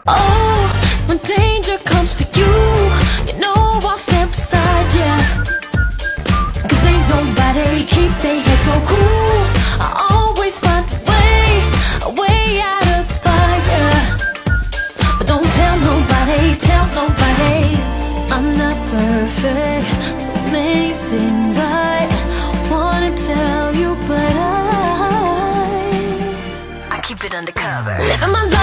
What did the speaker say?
Oh, when danger comes for you, you know I'll step beside ya. 'Cause ain't nobody keep their head so cool. I always find a way out of the fire. But don't tell nobody, I'm not perfect. So many things I wanna tell you, but I keep it undercover. Living my life